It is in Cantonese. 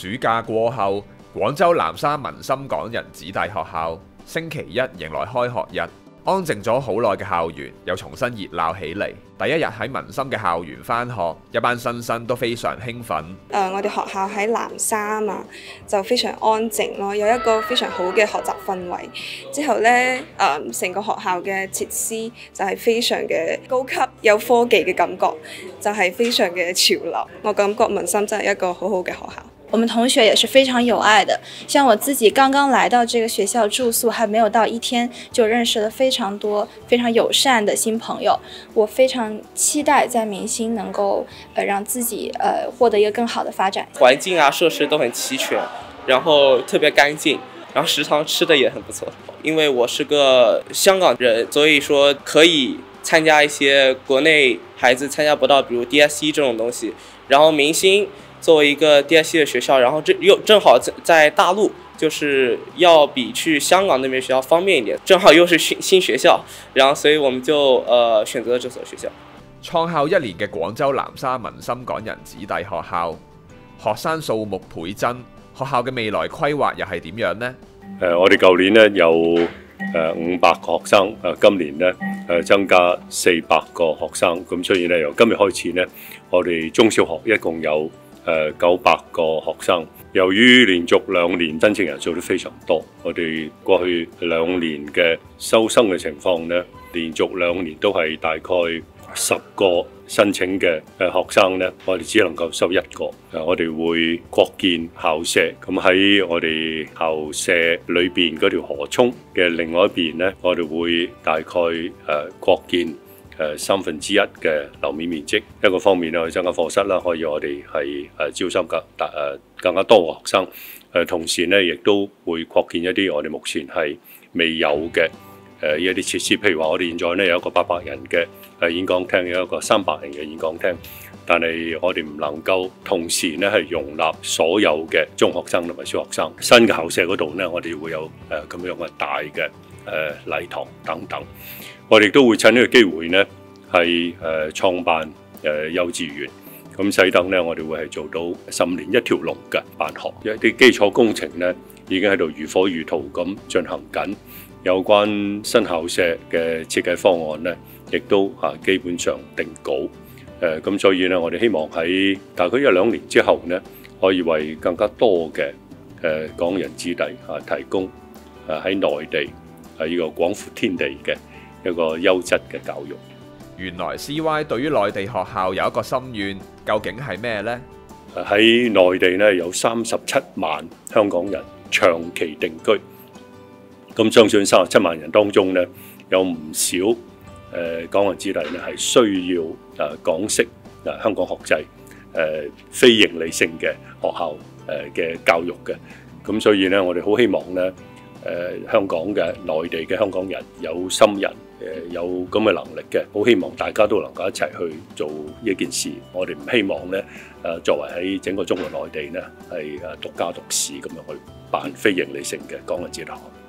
暑假過後，廣州南沙文心港人子弟學校星期一迎來開學日，安靜咗好耐嘅校園又重新熱鬧起嚟。第一日喺文心嘅校園返學，一班新生都非常興奮。 我哋學校喺南沙嘛，就非常安靜咯，有一個非常好嘅學習氛圍。之後呢，成個學校嘅設施就係非常嘅高級，有科技嘅感覺，就係非常嘅潮流。我感覺文心真係一個好好嘅學校。 我們同學也是非常有愛的，像我自己剛剛來到這個學校住宿，還沒有到1天，就認識了非常多非常友善的新朋友。我非常期待在明星能夠讓自己獲得一個更好的發展。 環境啊，設施都很齊全，然後特別乾淨，然後食堂吃的也很不錯。因為我是個香港人，所以說可以參加一些國內孩子參加不到，比如 DSE 這種東西。然後明星作為一個 DSE 的學校，然後又正好在大陸，就是要比去香港那邊學校方便一點，正好又是新學校，然後所以我們就選擇了這所學校。 創校1年嘅廣州南沙文心港人子弟學校，學生數目倍增，學校嘅未來規劃又係點樣呢？ 我哋舊年呢有500個學生，今年呢增加400個學生，咁所以呢由今日開始呢，我哋中小學一共有900個學生。由於連續2年申請人數都非常多，我哋過去2年嘅收生嘅情況呢，連續2年都係大概10個申請嘅學生呢，我哋只能夠收1個。我哋會擴建校舍，咁喺我哋校舍裏邊嗰條河涌嘅另外一邊呢，我哋會大概擴建1/3嘅樓面面積。一個方面咧，去增加課室啦，可以我哋係招收更加多嘅學生。同時呢，亦都會擴建一啲我哋目前係未有嘅一啲設施。譬如話，我哋現在呢有一個800人嘅演講廳，有一個300人嘅演講廳，但係我哋唔能夠同時呢係容納所有嘅中學生同埋小學生。新嘅校舍嗰度呢，我哋會有咁樣嘅大嘅禮堂等等。我哋都會趁呢個機會呢，係創辦幼稚園，咁使得呢，我哋會係做到15年一條龍嘅辦學。一啲基礎工程呢，已經喺度如火如荼咁進行緊。有關新校舍嘅設計方案呢，亦都基本上定稿。咁所以呢，我哋希望喺大概1-2年之後呢，可以為更加多嘅港人子弟提供喺內地呢個廣闊天地嘅一個優質嘅教育。 原來 CY 對於內地學校有一個心願，究竟係咩呢？ 喺內地呢，有37萬香港人長期定居，咁相信37萬人當中呢，有唔少港人子弟呢係需要港式香港學制非營利性嘅學校嘅教育嘅。咁所以呢，我哋好希望呢，香港嘅內地嘅香港人有心人有咁嘅能力嘅，好希望大家都能夠一齊去做呢件事。我哋唔希望呢，作為喺整個中國內地呢係獨家獨市咁樣去辦非營利性嘅港人子弟學校。